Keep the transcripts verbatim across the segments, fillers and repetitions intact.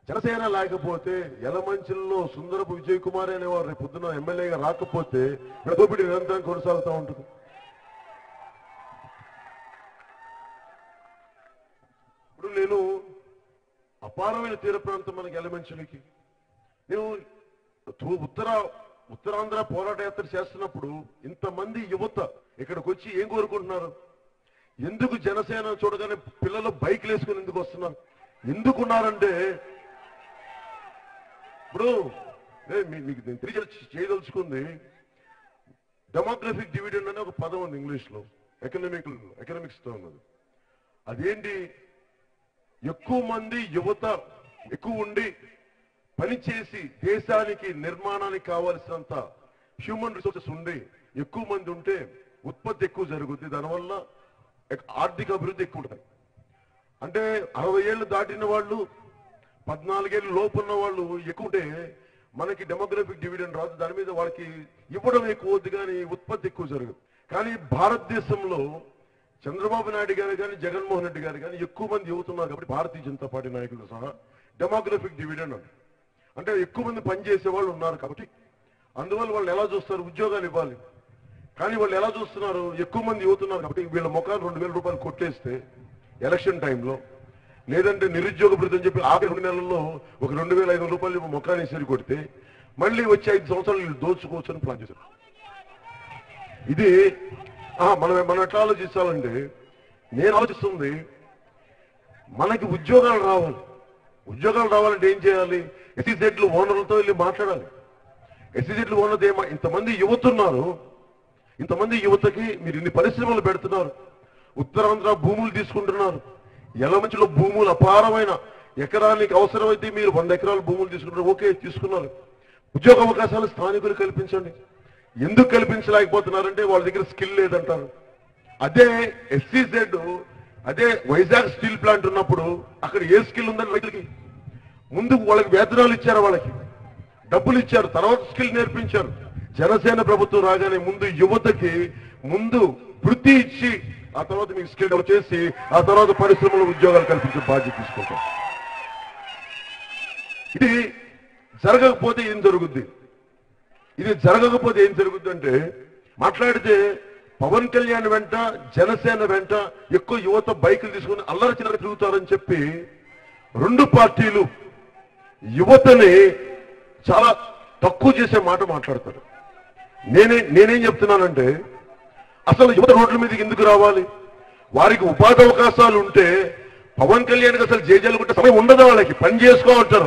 జనసేన లేకపోతే యలమంచిలో సుందరపు విజయ్ కుమార్ అనేవారు రేపు పొద్దున ఎమ్మెల్యేగా రాకపోతే దోపిడీ నిరంతరం కొనసాగుతూ ఉంటుంది. ఇప్పుడు నేను అపారమైన తీర ప్రాంతం మనకి యలమంచికి నేను ఉత్తర ఉత్తరాంధ్ర పోరాట యాత్ర చేస్తున్నప్పుడు ఇంతమంది యువత ఇక్కడికి వచ్చి ఏం కోరుకుంటున్నారు? ఎందుకు జనసేన చూడగానే పిల్లలు బైక్లు వేసుకుని ఎందుకు వస్తున్నారు? ఎందుకున్నారంటే ఇప్పుడు మీకు నేను తిరిగి చేయదలుచుకుంది డెమోగ్రఫిక్ డివిడెండ్ అనే ఒక పదం ఉంది ఇంగ్లీష్ లో, ఎకనామిక్ ఎకనామిక్స్ తో ఉన్నది. అదేంటి? ఎక్కువ మంది యువత ఎక్కువ ఉండి పనిచేసి దేశానికి నిర్మాణానికి కావాల్సినంత హ్యూమన్ రిసోర్సెస్ ఉండి ఎక్కువ మంది ఉంటే ఉత్పత్తి ఎక్కువ జరుగుద్ది, దానివల్ల ఆర్థిక అభివృద్ధి ఎక్కువ ఉంటుంది. అంటే అరవై ఏళ్ళు దాటిన వాళ్ళు పద్నాలుగేళ్ళు లోపు ఉన్న వాళ్ళు ఎక్కువ ఉంటే మనకి డెమోగ్రఫిక్ డివిడెండ్ రాదు, దాని మీద వాళ్ళకి ఇవ్వడం ఎక్కువ అవుద్ది కానీ ఉత్పత్తి ఎక్కువ జరగదు. కానీ భారతదేశంలో చంద్రబాబు నాయుడు గారు కానీ జగన్మోహన్ రెడ్డి గారు కానీ ఎక్కువ మంది యువతున్నారు కాబట్టి భారతీయ జనతా పార్టీ నాయకులు సహా డెమోగ్రఫిక్ డివిడెండ్ అంటే అంటే ఎక్కువ మంది పనిచేసే వాళ్ళు ఉన్నారు కాబట్టి అందువల్ల వాళ్ళు ఎలా చూస్తారు? ఉద్యోగాలు ఇవ్వాలి. కానీ వాళ్ళు ఎలా చూస్తున్నారు? ఎక్కువ మంది యువతున్నారు కాబట్టి వీళ్ళ ముఖాలు రెండు వేల రూపాయలు కొట్టేస్తే ఎలక్షన్ టైంలో, లేదంటే నిరుద్యోగ భృతి అని చెప్పి ఆఖరి రెండు నెలల్లో ఒక రెండు వేల ఐదు రూపాయలు ముఖాన్ని సరి కొడితే మళ్ళీ వచ్చే ఐదు సంవత్సరాలు వీళ్ళు దోచుకోవచ్చని ప్లాన్ చేశారు. ఇది మనం మనం ఎట్లా ఆలోచించాలంటే, నేను ఆలోచిస్తుంది మనకి ఉద్యోగాలు రావాలి. ఉద్యోగాలు రావాలంటే ఏం చేయాలి? ఎస్సీజెడ్లు ఓనర్లతో వెళ్ళి మాట్లాడాలి. ఎస్సీజెడ్లు ఓనర్లు ఏమో ఇంతమంది యువత ఉన్నారు, ఇంతమంది యువతకి మీరు ఇన్ని పరిశ్రమలు పెడుతున్నారు, ఉత్తరాంధ్ర భూములు తీసుకుంటున్నారు, యలమంచిలో భూములు అపారమైన ఎకరానికి అవసరమైతే మీరు వంద ఎకరాల భూములు తీసుకుంటారు, ఓకే తీసుకున్నారు. ఉద్యోగ అవకాశాలు స్థానికులు కల్పించండి. ఎందుకు కల్పించలేకపోతున్నారంటే వాళ్ళ దగ్గర స్కిల్ లేదంటారు. అదే ఎస్సీజెడ్ అదే వైజాగ్ స్టీల్ ప్లాంట్ ఉన్నప్పుడు అక్కడ ఏ స్కిల్ ఉందని రైతులకి ముందు వాళ్ళకి వేతనాలు ఇచ్చారు, వాళ్ళకి డబ్బులు ఇచ్చారు, తర్వాత స్కిల్ నేర్పించారు. జనసేన ప్రభుత్వం రాగానే ముందు యువతకి ముందు వృత్తి ఇచ్చి ఆ తర్వాత మీకు స్కిల్ డెవలప్ చేసి ఆ తర్వాత పరిశ్రమలో ఉద్యోగాలు కల్పించే బాధ్యత తీసుకుంటాం. ఇది జరగకపోతే ఏం జరుగుద్ది? ఇది జరగకపోతే ఏం జరుగుద్ది అంటే మాట్లాడితే పవన్ కళ్యాణ్ వెంట జనసేన వెంట ఎక్కువ యువత బైకులు తీసుకుని అల్లరి చిల్లర తిరుగుతారని చెప్పి రెండు పార్టీలు యువతని చాలా తక్కువ చేసే మాట మాట్లాడతారు. నేనే నేనేం చెప్తున్నానంటే అసలు యువత రోడ్ల మీదకి ఎందుకు రావాలి? వారికి ఉపాధి అవకాశాలు ఉంటే పవన్ కళ్యాణ్కి అసలు జేజేలు కొట్టే సమయం ఉండదు, వాళ్ళకి పని చేసుకోమంటారు.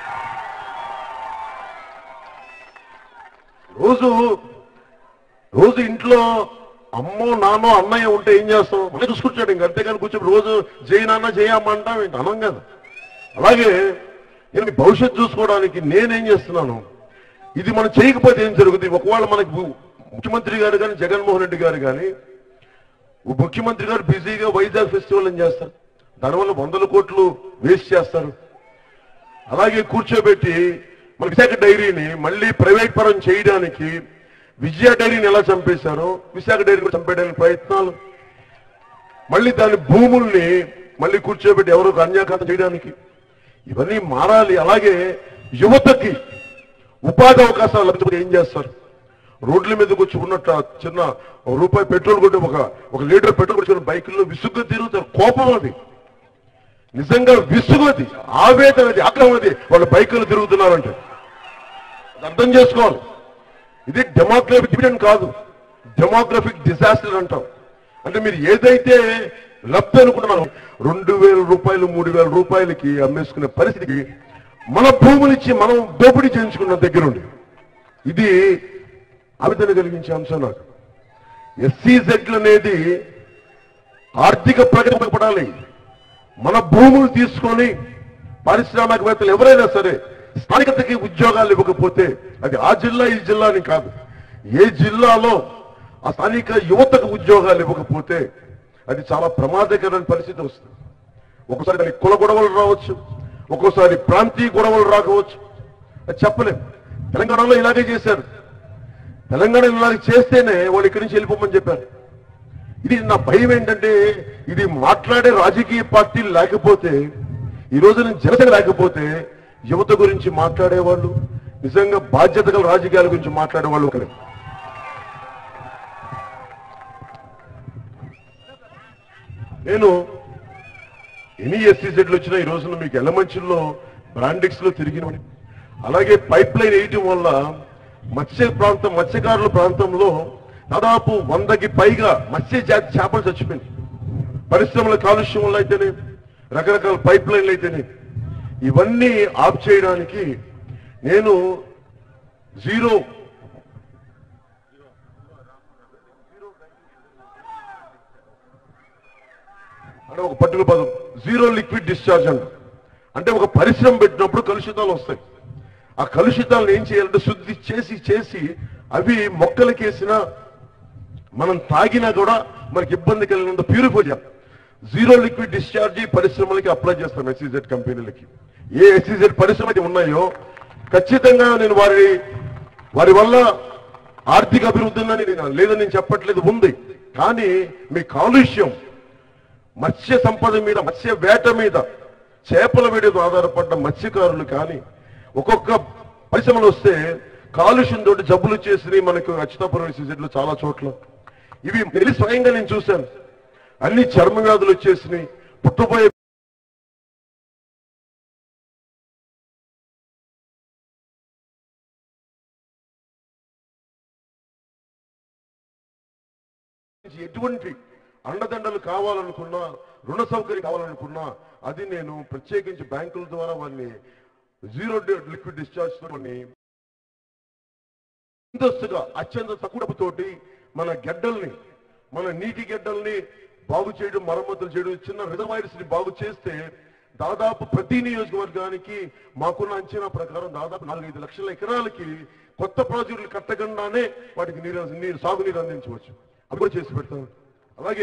రోజు రోజు ఇంట్లో అమ్మో నాన్నో అన్నయ్య ఉంటే ఏం చేస్తాం? మళ్ళీ చూసుకుంటాడు. ఇంక అంతేగాని కూర్చొని రోజు జై నాన్న జయమ్మ అంటాం ఏంటి? అనం కదా. అలాగే నేను భవిష్యత్తు చూసుకోవడానికి నేనేం చేస్తున్నాను, ఇది మనం చేయకపోతే ఏం జరుగుతుంది? ఒకవేళ మనకి ముఖ్యమంత్రి గారు కానీ జగన్మోహన్ రెడ్డి గారు కానీ ముఖ్యమంత్రి గారు బిజీగా వైజాగ్ ఫెస్టివల్ అని చేస్తారు, దానివల్ల వందల కోట్లు వేస్ట్ చేస్తారు. అలాగే కూర్చోబెట్టి మన విశాఖ డైరీని మళ్ళీ ప్రైవేట్ పరం చేయడానికి విజయ డైరీని ఎలా చంపేశారో విశాఖ డైరీ కూడా చంపేయడానికి ప్రయత్నాలు, మళ్ళీ దాని భూముల్ని మళ్ళీ కూర్చోబెట్టి ఎవరో అన్యాకాతం చేయడానికి, ఇవన్నీ మారాలి. అలాగే యువతకి ఉపాధి అవకాశాలు లభించకపోతే ఏం చేస్తారు? రోడ్ల మీదకి వచ్చి ఉన్నట్టు చిన్న రూపాయి పెట్రోల్ కొట్టి ఒక ఒక లీటర్ పెట్రోల్ కొట్టుకున్న బైకుల్లో విసుగ్గా తిరుగుతారు. కోపం అది, నిజంగా విసుగది, ఆవేదన అది, ఆగ్రహం అది. వాళ్ళ బైకులు తిరుగుతున్నారంటే అర్థం చేసుకోవాలి. ఇది డెమోగ్రఫిక్ డివిడెండ్ కాదు, డెమోగ్రఫిక్ డిజాస్టర్ అంటాం. అంటే మీరు ఏదైతే లబ్ధి అనుకుంటున్నారో రెండు వేల రూపాయలు మూడు వేల రూపాయలకి అమ్మేసుకునే పరిస్థితికి మన భూములు ఇచ్చి మనం దోపిడీ చేయించుకున్న దగ్గరుండి ఇది ఆవేదన కలిగించే అంశం నాకు. ఎస్సీజెడ్లు అనేది ఆర్థిక ప్రగతి ఉపయోగపడాలి. మన భూములు తీసుకొని పారిశ్రామికవేత్తలు ఎవరైనా సరే స్థానికతకి ఉద్యోగాలు ఇవ్వకపోతే అది ఆ జిల్లా ఈ జిల్లా అని కాదు, ఏ జిల్లాలో ఆ స్థానిక యువతకు ఉద్యోగాలు ఇవ్వకపోతే అది చాలా ప్రమాదకరమైన పరిస్థితి వస్తుంది. ఒక్కోసారి దానికి కుల గొడవలు రావచ్చు, ఒక్కోసారి ప్రాంతీయ గొడవలు రాకపోవచ్చు, అది చెప్పలేం. తెలంగాణలో ఇలాగే చేశారు. తెలంగాణలో ఇలాగే చేస్తేనే వాళ్ళు ఇక్కడి నుంచి వెళ్ళిపోమని చెప్పారు. ఇది నా భయం ఏంటంటే ఇది మాట్లాడే రాజకీయ పార్టీలు లేకపోతే, ఈ రోజు నేను జనసేన లేకపోతే యువత గురించి మాట్లాడేవాళ్ళు, నిజంగా బాధ్యత గల రాజకీయాల గురించి మాట్లాడేవాళ్ళు ఒకరే. నేను ఎన్ని ఎస్సీజెడ్లు వచ్చినా ఈ రోజున మీకు ఎలమంచిలో బ్రాండిక్స్ లో తిరిగినవని, అలాగే పైప్ లైన్ వేయటం వల్ల మత్స్య ప్రాంతం మత్స్యకారుల ప్రాంతంలో దాదాపు వందకి పైగా మత్స్య జాతి చేపలు చచ్చిపోయింది. పరిశ్రమల కాలుష్యం వల్ల అయితేనే, రకరకాల పైప్ లైన్లు అయితేనే, ఇవన్నీ ఆఫ్ చేయడానికి నేను జీరో అంటే ఒక పర్టికులర్ పదం జీరో లిక్విడ్ డిశ్చార్జ్ అంట. అంటే ఒక పరిశ్రమ పెట్టినప్పుడు కలుషితాలు వస్తాయి. ఆ కలుషితాలను ఏం చేయాలంటే శుద్ధి చేసి చేసి అవి మొక్కలకేసినా మనం తాగినా కూడా మనకి ఇబ్బంది కలిగినంత ప్యూరిఫై చేయాలి. జీరో లిక్విడ్ డిశ్చార్జ్ పరిశ్రమలకి అప్లై చేస్తాం. ఎస్సీజెడ్ కంపెనీలకి ఏ ఎస్సీజెడ్ పరిశ్రమలు ఉన్నాయో ఖచ్చితంగా నేను వారి వారి వల్ల ఆర్థిక అభివృద్ధి ఉందని లేదని నేను చెప్పట్లేదు, ఉంది. కానీ మీ కాలుష్యం మత్స్య సంపద మీద, మత్స్య వేట మీద, చేపల వేడితో ఆధారపడ్డ మత్స్యకారులు కానీ ఒక్కొక్క పరిశ్రమలు వస్తే కాలుష్యం తోటి జబ్బులు చేసి మనకు అచ్యుతాపురం ఎస్సీజెడ్లు చాలా చోట్ల ఇవి వెళ్ళి స్వయంగా నేను చూశాను. అన్ని చర్మ వ్యాధులు వచ్చేసినాయి. పుట్టబోయే ఎటువంటి అండదండలు కావాలనుకున్నా, రుణ సౌకర్యం కావాలనుకున్నా అది నేను ప్రత్యేకించి బ్యాంకుల ద్వారా వారిని జీరో లిక్విడ్ డిశ్చార్జ్ తోని ముందస్తుగా అత్యంత తక్కువ డబ్బుతోటి మన గడ్డల్ని, మన నీటి గడ్డల్ని బాగు చేయడం, మరమ్మతులు చేయడం, చిన్న రిజర్వాయర్స్ ని బాగు చేస్తే దాదాపు ప్రతి నియోజకవర్గానికి మాకున్న అంచనా ప్రకారం దాదాపు నాలుగైదు లక్షల ఎకరాలకి కొత్త ప్రాజెక్టులు కట్టకుండానే వాటికి నీరు నీరు సాగునీరు అందించవచ్చు. అది కూడా చేసి పెడతాను. అలాగే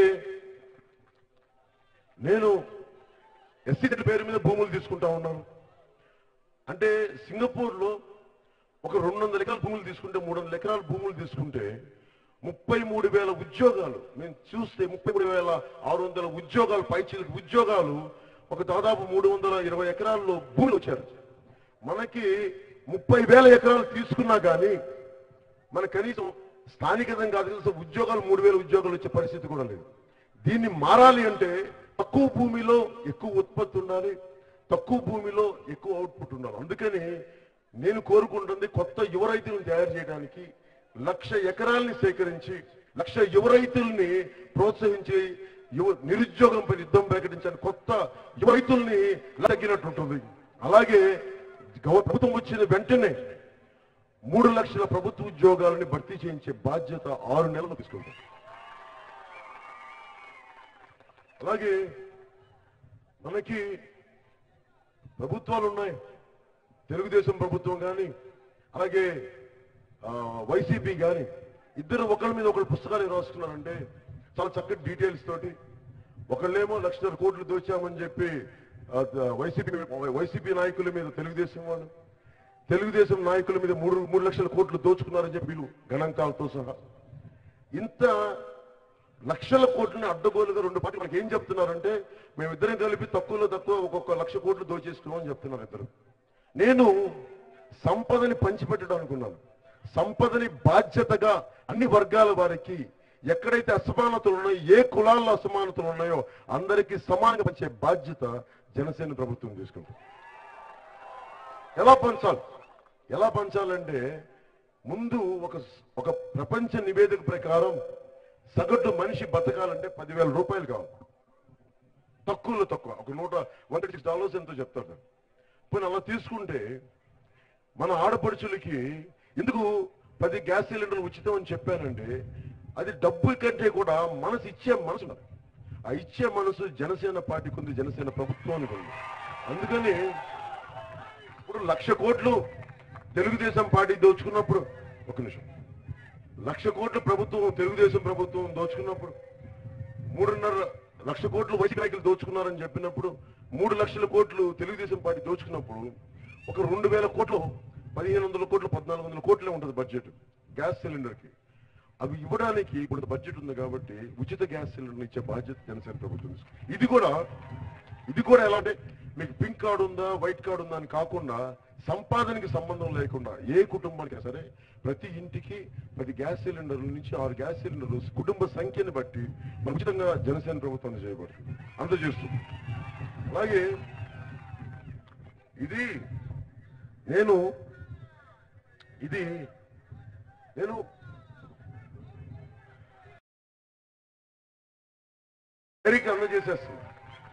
నేను ఎస్సీజెడ్ పేరు మీద భూములు తీసుకుంటా ఉన్నాను. అంటే సింగపూర్ లో ఒక రెండు వందల ఎకరాల భూములు తీసుకుంటే, మూడు వందల ఎకరాల భూములు తీసుకుంటే ముప్పై మూడు వేల ఉద్యోగాలు మేము చూస్తే ముప్పై మూడు వేల ఆరు వందల ఉద్యోగాలు, పైచీలకు ఉద్యోగాలు ఒక దాదాపు మూడు వందల ఇరవై ఎకరాల్లో భూములు వచ్చారు. మనకి ముప్పై వేల ఎకరాలు తీసుకున్నా కానీ మన కనీసం స్థానికంగా కాదు ఉద్యోగాలు మూడు వేల ఉద్యోగాలు వచ్చే పరిస్థితి కూడా లేదు. దీన్ని మారాలి అంటే తక్కువ భూమిలో ఎక్కువ ఉత్పత్తి ఉండాలి, తక్కువ భూమిలో ఎక్కువ అవుట్పుట్ ఉండాలి. అందుకని నేను కోరుకుంటుంది కొత్త యువ రైతులను తయారు చేయడానికి లక్ష ఎకరాలని సేకరించి లక్ష యువ రైతుల్ని ప్రోత్సహించి యువ నిరుద్యోగంపై యుద్ధం ప్రకటించడానికి కొత్త యువ రైతుల్ని తగ్గినట్టుంటుంది. అలాగే ప్రభుత్వం వచ్చిన వెంటనే మూడు లక్షల ప్రభుత్వ ఉద్యోగాలని భర్తీ చేయించే బాధ్యత ఆరు నెలలు తీసుకుంటాం. అలాగే మనకి ప్రభుత్వాలు ఉన్నాయి, తెలుగుదేశం ప్రభుత్వం కానీ అలాగే వైసీపీ కానీ, ఇద్దరు ఒకళ్ళ మీద ఒకళ్ళు పుస్తకాలు రాసుకున్నారంటే చాలా చక్కటి డీటెయిల్స్ తోటి. ఒకళ్ళేమో లక్షన్నర కోట్లు దోచామని చెప్పి వైసీపీ వైసీపీ నాయకుల మీద తెలుగుదేశం వాళ్ళు, తెలుగుదేశం నాయకుల మీద మూడు మూడు లక్షల కోట్లు దోచుకున్నారని చెప్పి వీళ్ళు గణాంకాలతో సహా ఇంత లక్షల కోట్లని అడ్డగోలుగా రెండు పార్టీలు మనకి ఏం చెప్తున్నారంటే మేమిద్దరం కలిపి తక్కువలో తక్కువ ఒక్కొక్క లక్ష కోట్లు దోచేసుకున్నామని చెప్తున్నారు ఇద్దరు. నేను సంపదని పంచిపెట్టడం అనుకున్నాను. సంపదని బాధ్యతగా అన్ని వర్గాల వారికి ఎక్కడైతే అసమానతలు ఉన్నాయో, ఏ కులాల్లో అసమానతలు ఉన్నాయో అందరికీ సమానంగా పంచే బాధ్యత జనసేన ప్రభుత్వం తీసుకుంటుంది. ఎలా పంచాలి ఎలా పంచాలంటే ముందు ఒక ఒక ప్రపంచ నివేదిక ప్రకారం సగటు మనిషి బతకాలంటే పదివేల రూపాయలు కావాలి. తక్కువలో తక్కువ ఒక నూట వన్ థర్టీ సిక్స్ డాలర్స్ ఎంతో చెప్తారు. పోనీ అలా తీసుకుంటే మన ఆడపడుచులకి ఎందుకు పది గ్యాస్ సిలిండర్లు ఉచితం అని చెప్పానంటే అది డబ్బు కంటే కూడా మనసు ఇచ్చే మనసు ఉన్నది. ఆ ఇచ్చే మనసు జనసేన పార్టీకి ఉంది, జనసేన ప్రభుత్వానికి ఉంది. అందుకని ఇప్పుడు లక్ష కోట్లు తెలుగుదేశం పార్టీ దోచుకున్నప్పుడు, ఒక నిమిషం, లక్ష కోట్లు ప్రభుత్వం తెలుగుదేశం ప్రభుత్వం దోచుకున్నప్పుడు, మూడున్నర లక్ష కోట్లు వైసీపీ నాయకులు దోచుకున్నారని చెప్పినప్పుడు, మూడు లక్షల కోట్లు తెలుగుదేశం పార్టీ దోచుకున్నప్పుడు ఒక రెండు వేల కోట్లు పదిహేను వందల కోట్లు పద్నాలుగు వందల కోట్లే ఉంటుంది బడ్జెట్ గ్యాస్ సిలిండర్కి. అవి ఇవ్వడానికి ఇప్పుడు బడ్జెట్ ఉంది కాబట్టి ఉచిత గ్యాస్ సిలిండర్ ఇచ్చే బాధ్యత జనసేన ప్రభుత్వం. ఇది కూడా ఇది కూడా ఎలా అంటే మీకు పింక్ కార్డు ఉందా వైట్ కార్డు ఉందా అని కాకుండా సంపాదనకి సంబంధం లేకుండా ఏ కుటుంబానికి సరే ప్రతి ఇంటికి ప్రతి గ్యాస్ సిలిండర్ల నుంచి ఆరు గ్యాస్ సిలిండర్లు కుటుంబ సంఖ్యను బట్టి ఉచితంగా జనసేన ప్రభుత్వం చేయబడుతుంది అందజేస్తుంది. అలాగే ఇది నేను ఇది నేను అందజేసేస్తున్నా.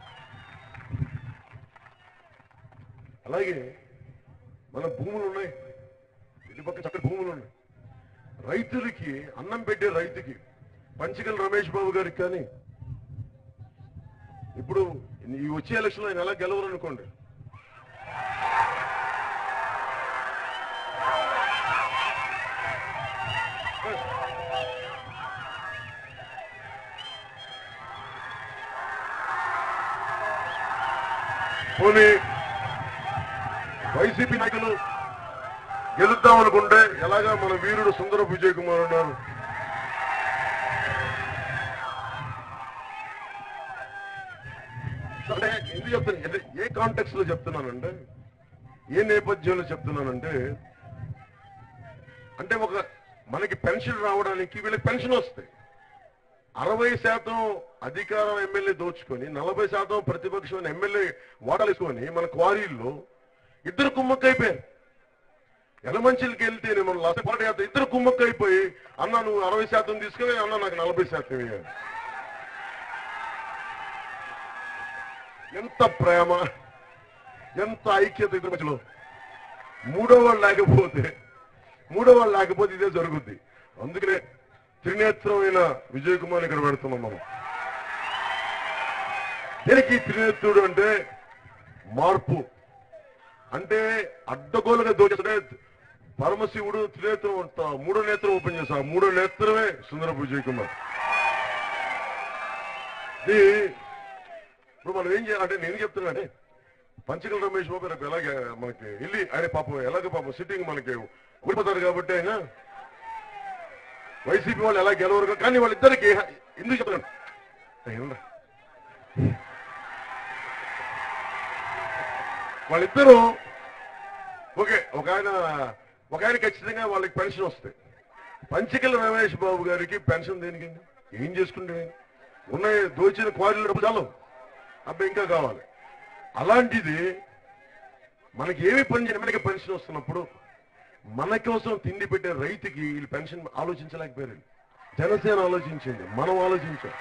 అలాగే మన భూములు ఉన్నాయి, ఇటు పక్క చక్కటి భూములు ఉన్నాయి. రైతులకి అన్నం పెట్టే రైతుకి పంచకల్ రమేష్ బాబు గారికి కానీ ఇప్పుడు ఈ వచ్చే ఎలక్షన్లో ఆయన ఎలా గెలవరు అనుకోండి, పోనీ వైసీపీ నాయకులు గెలుద్దాం అనుకుంటే ఎలాగా మన వీరుడు సుందర విజయ్ కుమార్ ఉన్నారు, ఎందుకు చెప్తాను, ఏ కాంటెక్స్ట్ లో చెప్తున్నానంటే, ఏ నేపథ్యంలో చెప్తున్నానంటే, అంటే ఒక మనకి పెన్షన్ రావడానికి వీళ్ళకి పెన్షన్ వస్తాయి, అరవై శాతం అధికారం ఎమ్మెల్యే దోచుకొని నలభై శాతం ప్రతిపక్షం ఎమ్మెల్యే వాటాలేసుకొని మన క్వారీల్లో ఇద్దరు కుమ్మక్కైపోయారు. ఎలమంచిలకి వెళ్తే మన లాస్ట్ పాదయాత్ర ఇద్దరు కుమ్మక్కైపోయి అన్న నువ్వు అరవై శాతం తీసుకుని అన్న నాకు నలభై శాతం వేయాలి. ఎంత ప్రేమ, ఎంత ఐక్యత ఇద్దరు మధ్యలో. మూడో వాళ్ళు లేకపోతే మూడో వాళ్ళు లేకపోతే ఇదే జరుగుద్ది. అందుకనే త్రినేత్రమైన విజయ్ కుమార్ ఇక్కడ పెడుతున్నాం మనం. దీనికి త్రినేత్రుడు అంటే మార్పు, అంటే అడ్డగోలుగా దోచే పరమశివుడు త్రినేత్రం మూడో నేత్రం ఓపెన్ చేశా, మూడో నేత్రమే సుందర విజయ్ కుమార్. ఇప్పుడు మనం ఏం చేయాలంటే, నేను చెప్తున్నానంటే పంచకల్ రమేష్ బాబు రేపు ఎలాగే మనకి వెళ్ళి ఆయన పాపం ఎలాగ పాపం సిట్టింగ్ మనకి ఊడిపోతారు కాబట్టి ఆయన వైసీపీ వాళ్ళు ఎలా గెలవరు, కానీ వాళ్ళిద్దరికి ఎందుకు చెప్తున్నాను, వాళ్ళిద్దరూ ఓకే, ఒక ఆయన ఒక ఆయన ఖచ్చితంగా వాళ్ళకి పెన్షన్ వస్తాయి. పంచకల్ రమేష్ బాబు గారికి పెన్షన్ దేనికి, ఏం చేసుకుంటే ఉన్నాయి దోచిన క్వారీలు డబ్బు చాలు, అబ్బాయి ఇంకా కావాలి. అలాంటిది మనకి ఏమి పని చేయడం, మనకి పెన్షన్ వస్తున్నప్పుడు మన కోసం తిండి పెట్టే రైతుకి వీళ్ళు పెన్షన్ ఆలోచించలేకపోయారు. జనసేన ఆలోచించింది, మనం ఆలోచించాం.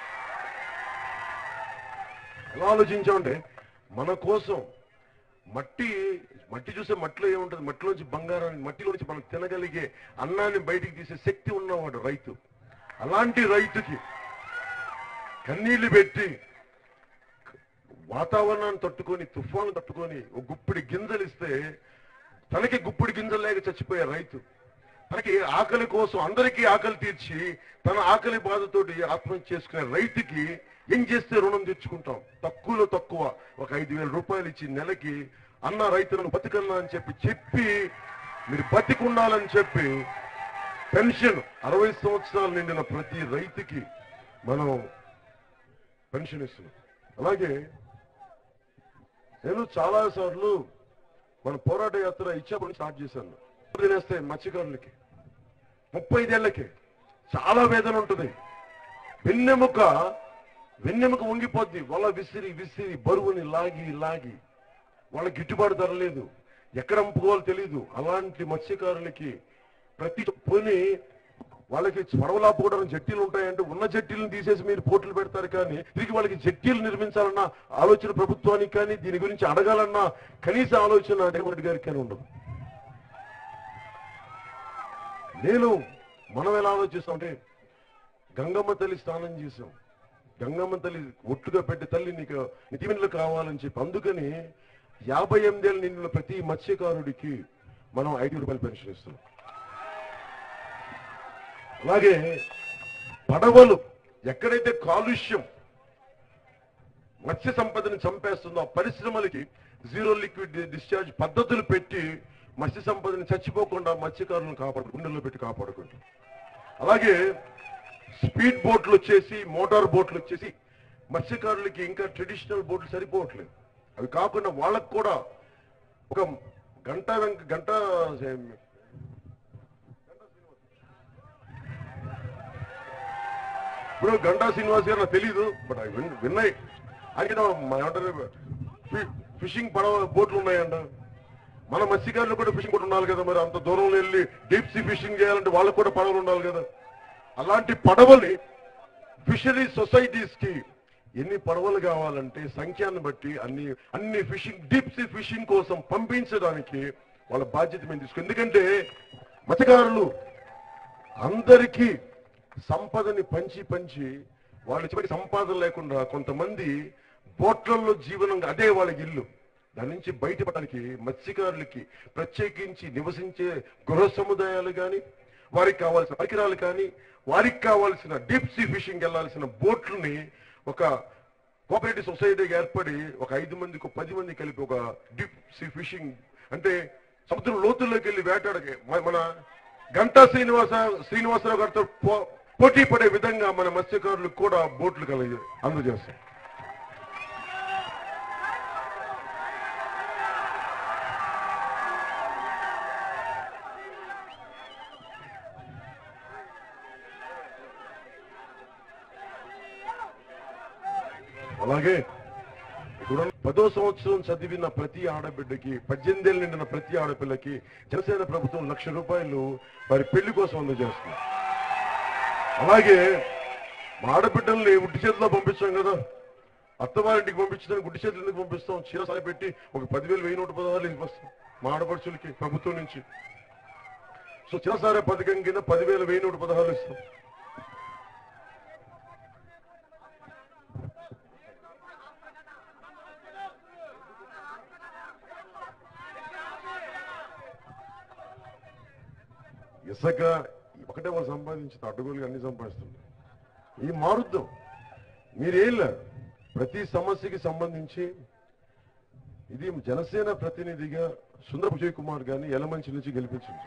ఎలా ఆలోచించామంటే మన కోసం మట్టి మట్టి చూసే మట్టిలో ఏముంటుంది, మట్టిలోంచి బంగారాన్ని, మట్టిలోంచి మనం తినగలిగే అన్నాన్ని బయటికి తీసే శక్తి ఉన్నవాడు రైతు. అలాంటి రైతుకి కన్నీళ్లు పెట్టి వాతావరణాన్ని తట్టుకొని తుఫాను తట్టుకొని ఒక గుప్పిడి గింజలు ఇస్తే తనకి గుప్పిడి గింజలు లేక చచ్చిపోయే రైతు, తనకి ఆకలి కోసం అందరికీ ఆకలి తీర్చి తన ఆకలి బాధతోటి ఆత్మహత్య చేసుకునే రైతుకి ఏం చేస్తే రుణం తెచ్చుకుంటాం, తక్కువలో తక్కువ ఒక ఐదు వేల రూపాయలు ఇచ్చి నెలకి అన్న రైతులను బతికన్నా అని చెప్పి చెప్పి మీరు బతికుండాలని చెప్పి పెన్షన్ అరవై సంవత్సరాలు నిండిన ప్రతి రైతుకి మనం పెన్షన్ ఇస్తున్నాం. అలాగే నేను చాలా సార్లు మన పోరాట యాత్ర ఇచ్చాపని స్టార్ట్ చేశాను. తినేస్తే మత్స్యకారులకి ముప్పై ఐదేళ్లకి చాలా వేదన ఉంటుంది. వెన్నెముక వెన్నెముక వంగిపోద్ది, వాళ్ళ విసిరి విసిరి బరువుని లాగి లాగి వాళ్ళ గిట్టుబాటు ధర లేదు, ఎక్కడ అమ్ముకోవాలో తెలియదు. అలాంటి మత్స్యకారులకి ప్రతి పోని వాళ్ళకి పడవలాపుకోవడానికి జట్టీలు ఉంటాయంటే ఉన్న జట్టీలను తీసేసి మీరు పోర్టులు పెడతారు, కానీ తిరిగి వాళ్ళకి జట్టీలు నిర్మించాలన్న ఆలోచన ప్రభుత్వానికి కానీ దీని గురించి అడగాలన్న కనీస ఆలోచన జగన్మోహన్ రెడ్డి గారికి కానీ ఉండదు. నేను మనం ఎలా ఆలోచిస్తామంటే, గంగమ్మ తల్లి స్నానం చేసాం, గంగమ్మ తల్లి ఒట్టుగా పెట్టి తల్లి నీకు నితిమిన్లు కావాలని చెప్పి, అందుకని యాభై ఎనిమిదేళ్ళు నిండిన ప్రతి మత్స్యకారుడికి మనం ఐదు రూపాయలు పెన్షన్ ఇస్తున్నాం. అలాగే పడవలు ఎక్కడైతే కాలుష్యం మత్స్య సంపదని చంపేస్తుందో ఆ పరిశ్రమలకి జీరో లిక్విడ్ డిశ్చార్జ్ పద్ధతులు పెట్టి మత్స్య సంపదని చచ్చిపోకుండా మత్స్యకారులను కాపాడు గుండెల్లో పెట్టి కాపాడుకుంటాం. అలాగే స్పీడ్ బోట్లు వచ్చేసి మోటార్ బోట్లు వచ్చేసి మత్స్యకారులకి ఇంకా ట్రెడిషనల్ బోట్లు సరిపోవట్లేదు. అవి కాకుండా వాళ్ళకు కూడా ఒక గంట వెంక గంట ఇప్పుడు గంటా శ్రీనివాస్ గారు నాకు తెలీదు, బట్ అవి విన్ విన్నాయి ఆయన ఏమంటారు ఫిషింగ్ పడవ బోట్లు ఉన్నాయంట. మన మత్స్యకారులు కూడా ఫిషింగ్ బోట్లు ఉండాలి కదా, మరి అంత దూరంలో వెళ్ళి డీప్ సీ ఫిషింగ్ చేయాలంటే వాళ్ళకు కూడా పడవలు ఉండాలి కదా. అలాంటి పడవల్ని ఫిషరీ సొసైటీస్ కి ఎన్ని పడవలు కావాలంటే సంఖ్యాన్ని బట్టి అన్ని అన్ని ఫిషింగ్ డీప్ సీ ఫిషింగ్ కోసం పంపించడానికి వాళ్ళ బాధ్యత మేము తీసుకు. ఎందుకంటే మత్స్యకారులు అందరికీ సంపదని పంచి పంచి వాళ్ళు చివరికి సంపాదన లేకుండా కొంతమంది బోట్లలో జీవనంగా అదే వాళ్ళకి ఇల్లు. దాని నుంచి బయటపడడానికి మత్స్యకారులకి ప్రత్యేకించి నివసించే గృహ సముదాయాలు కానీ, వారికి కావాల్సిన పరికరాలు కానీ, వారికి కావాల్సిన డీప్ సీ ఫిషింగ్ వెళ్లాల్సిన బోట్లని ఒక కోఆపరేటివ్ సొసైటీగా ఏర్పడి ఒక ఐదు మందికి పది మంది కలిపి ఒక డీప్ సీ ఫిషింగ్ అంటే సముద్రం లోతుల్లోకి వెళ్ళి వేటాడకి మన గంటా శ్రీనివాస శ్రీనివాసరావు గారితో పోటీ పడే విధంగా మన మత్స్యకారులకు కూడా బోట్లు కలిగి అందజేస్తాం. అలాగే ఇప్పుడు పదో సంవత్సరం చదివిన ప్రతి ఆడబిడ్డకి, పద్దెనిమిది ఏళ్ళు నిండిన ప్రతి ఆడపిల్లకి జనసేన ప్రభుత్వం లక్ష రూపాయలు వారి పెళ్లి కోసం అందజేస్తుంది. అలాగే మా ఆడబిడ్డల్ని గుడ్డి చేతిలో పంపించాం కదా, అత్తవారింటికి పంపించడానికి గుడ్డి చేతులు ఎందుకు పంపిస్తాం? చీరసారి పెట్టి ఒక పదివేలు వెయ్యి నూట పదహారులు ఇస్తాం మా ఆడపడుచులకి ప్రభుత్వం నుంచి. సో చిరసారే పథకం కింద పదివేలు వెయ్యి నూట పదహారులు ఇస్తాం. ఇసుక ఒకటే వాళ్ళు సంపాదించుతారు, అడ్డగోలుగా అన్ని సంపాదిస్తుంది. ఇది మారుద్దాం. మీరేం లేదు, ప్రతి సమస్యకి సంబంధించి ఇది జనసేన ప్రతినిధిగా సుందరపు విజయ్ కుమార్ గారిని ఎలమంచి నుంచి గెలిపించింది.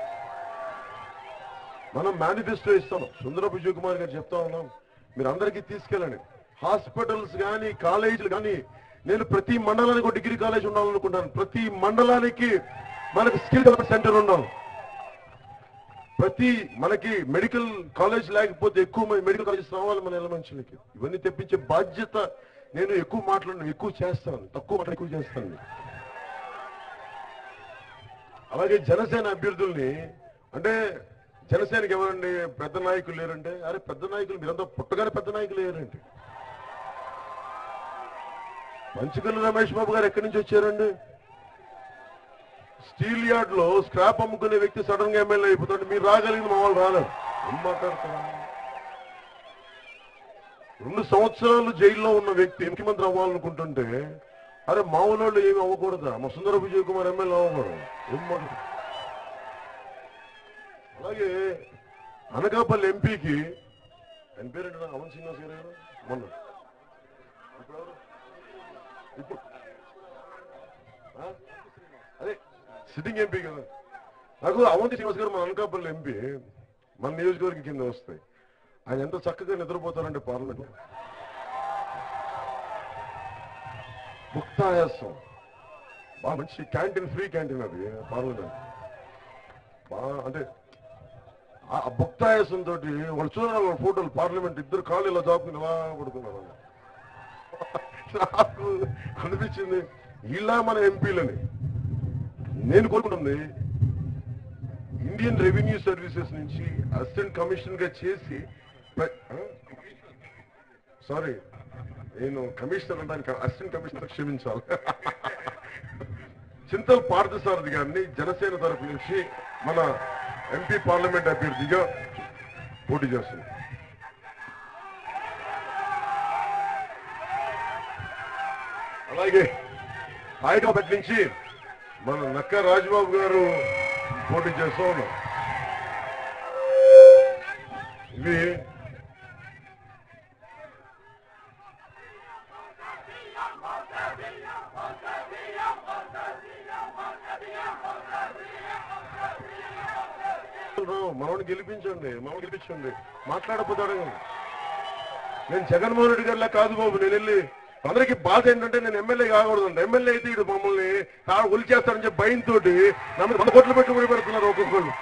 మనం మేనిఫెస్టో ఇస్తాం. సుందరపు విజయ్ కుమార్ గారు చెప్తా ఉన్నాం, మీరు అందరికీ తీసుకెళ్ళండి. హాస్పిటల్స్ కానీ, కాలేజీలు కానీ, నేను ప్రతి మండలానికి ఒక డిగ్రీ కాలేజ్ ఉండాలనుకుంటాను. ప్రతి మండలానికి మనకు స్కిల్ డెవలప్మెంట్ సెంటర్ ఉండాలి. ప్రతి మనకి మెడికల్ కాలేజ్ లేకపోతే ఎక్కువ మంది మెడికల్ కాలేజెస్ రావాలి మన ఎలమంచులకి. ఇవన్నీ తెప్పించే బాధ్యత నేను ఎక్కువ మాట్లాడను, ఎక్కువ చేస్తాను, తక్కువ మాట్లాడి ఎక్కువ చేస్తాను. అలాగే జనసేన అభ్యర్థుల్ని అంటే జనసేనకి ఎవరండి పెద్ద నాయకులు లేరంటే, అరే పెద్ద నాయకులు మీరంతా పుట్టగానే పెద్ద నాయకులు లేరండి. పంచకల్లు రమేష్ బాబు గారు ఎక్కడి నుంచి వచ్చారండి? స్టీల్ యార్డ్ లో స్క్రాప్ అమ్ముకునే వ్యక్తి సడన్ గా ఎమ్మెల్యే అయిపోతాడు. మీరు రాగలిగిన మా వాళ్ళు రాలేదు. ఏం మాట్లాడతారా? రెండు సంవత్సరాలు జైల్లో ఉన్న వ్యక్తి ముఖ్యమంత్రి అవ్వాలనుకుంటుంటే, అరే మా వాళ్ళు ఏమి అవ్వకూడదా? మా సుందర విజయ్ కుమార్ ఎమ్మెల్యే అవ్వకూడదు. ఏం మాట్లాడు? అలాగే అనకాపల్లి ఎంపీకి ఆయన పేరేంటి? అమన్ శ్రీనివాస్ గారు మొన్న ఇప్పుడు అదే సిట్టింగ్ ఎంపీ కదా. నాకు అవంతి శ్రీనివాస్ గారు మన అనకాపల్లి ఎంపీ, మన నియోజకవర్గం కింద వస్తాయి. ఆయన ఎంత చక్కగా నిద్రపోతారంటే పార్లమెంట్. ముక్తాయాసం బాగా మంచి క్యాంటీన్, ఫ్రీ క్యాంటీన్ అది పార్లమెంట్. బాగా అంటే ఆ భక్తాయాసం తోటి వాళ్ళు చూడాలి వాళ్ళ ఫోటోలు. పార్లమెంట్ ఇద్దరు కాళ్ళు ఇలా జాపుకుని ఇలా పడుతున్నారు. నాకు అనిపించింది ఇలా మన ఎంపీలని. నేను కోరుకుంటుంది ఇండియన్ రెవెన్యూ సర్వీసెస్ నుంచి అసిస్టెంట్ కమిషనర్ గా చేసి, సారీ నేను కమిషనర్ అంటే అసిస్టెంట్ కమిషనర్ క్షమించాలి, చింతల్ పార్థసారథి గారిని జనసేన తరఫు నుంచి మన ఎంపీ పార్లమెంట్ అభ్యర్థిగా పోటీ చేస్తుంది. అలాగే హైదరాబాద్ నుంచి మన నక్క రాజబాబు గారు పోటీ చేస్తూ ఉన్నాం. ఇవి మనోడిని గెలిపించండి, మనోడు గెలిపించండి. మాట్లాడపోతాడు. నేను జగన్మోహన్ రెడ్డి గారిలా కాదు బాబు, నేను వెళ్ళి అందరికీ బాధ ఏంటంటే నేను ఎమ్మెల్యే కాకూడదండి. ఎమ్మెల్యే అయితే ఇటు మమ్మల్ని ఒలిచేస్తారని చెప్పి భయంతో నా మీద వంద కోట్లు పెట్టుబడి పెడుతున్నారు ఒక్కొక్కళ్ళు.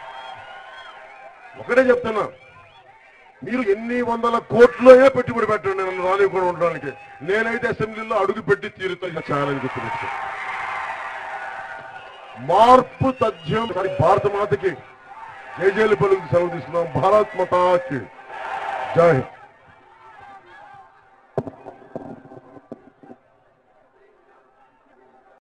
ఒకటే చెప్తున్నా, మీరు ఎన్ని వందల కోట్లే పెట్టుబడి పెట్టండి నన్ను రానివ్వకుండా ఉండడానికి. నేనైతే అసెంబ్లీలో అడుగు పెట్టి తీరుతా ఛాలెంజ్ గుర్తు. మార్పు తథ్యం భారత మాతకి జై జైలు పలుకు సెలవు తీసుకున్నాం. భారత్ మాతాకి జై హింద్.